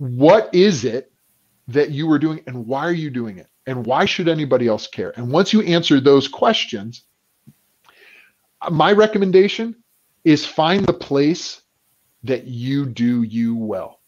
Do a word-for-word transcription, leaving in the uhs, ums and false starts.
what is it that you were doing and why are you doing it? And why should anybody else care? And once you answer those questions, my recommendation is find the place that you do you well.